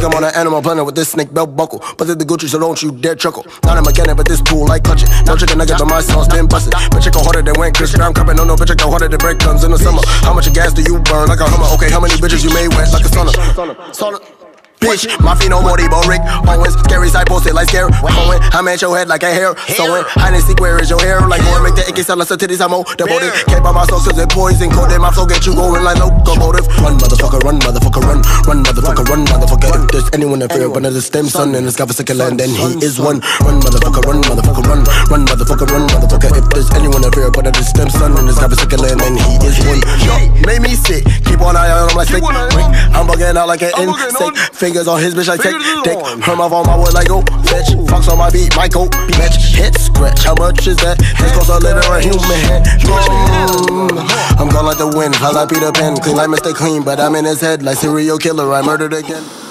think I'm on an animal planet with this snake belt buckle. But the Gucci, so don't you dare chuckle. Not a mechanic, but this tool like clutch it. No chicken nugget, but my sauce been busted. Bitch, I go harder than Wayne Chris Brown cupping. No, bitch, I go harder than breadcrumbs in the summer. How much gas do you burn like a Hummer? Okay, how many bitches you made wet like a sauna? Bitch, my feet no more Debo Rick Owens. Scary side posted like scare Owen. I'm at your head like a hair sewing. Hide and seek, where is your hair? Like boy, make the icky sound like some titties. I'm devoted. Can't buy my soul cause it poison coated. My flow get you going like locomotive. Run, motherfucker, run, motherfucker, run. Run, motherfucker, run, motherfucker. If there's anyone that fear but the stem son in this godforsaken land, then he is one. Run, motherfucker, run, motherfucker, run. Run, motherfucker, run, motherfucker. If there's anyone that fear but the stem son in this godforsaken land, then he is one. Yo, made me sick. Keep one eye on him like snake. I'm bugging out like an insect. Fingers on his bitch like dick. Her mouth on my wood like go fetch. Fox on my beat, my coat match. Head scratch, how much is that? This cost a little a human head. I'm gone like the wind, cause I Peter Pan. Clean like Mr. Clean, but I'm in his head like serial killer. I murdered again.